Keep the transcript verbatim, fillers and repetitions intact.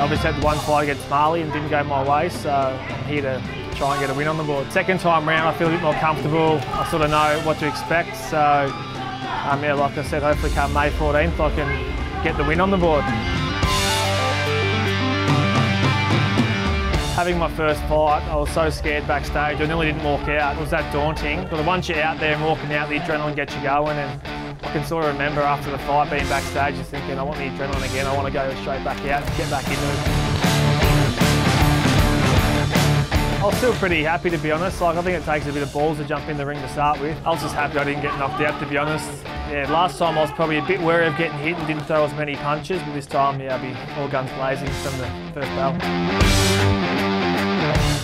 obviously had the one fight against Marley and didn't go my way, so I'm here to try and get a win on the board. Second time round, I feel a bit more comfortable. I sort of know what to expect, so um, yeah, like I said, hopefully come May fourteenth I can get the win on the board. Having my first fight, I was so scared backstage, I nearly didn't walk out. It was that daunting. But once you're out there and walking out, the adrenaline gets you going, and I can sort of remember after the fight being backstage just thinking, I want the adrenaline again, I want to go straight back out and get back into it. I was still pretty happy, to be honest. Like, I think it takes a bit of balls to jump in the ring to start with. I was just happy I didn't get knocked out, to be honest. Yeah, last time I was probably a bit wary of getting hit and didn't throw as many punches, but this time, yeah, I'll be all guns blazing from the first bell.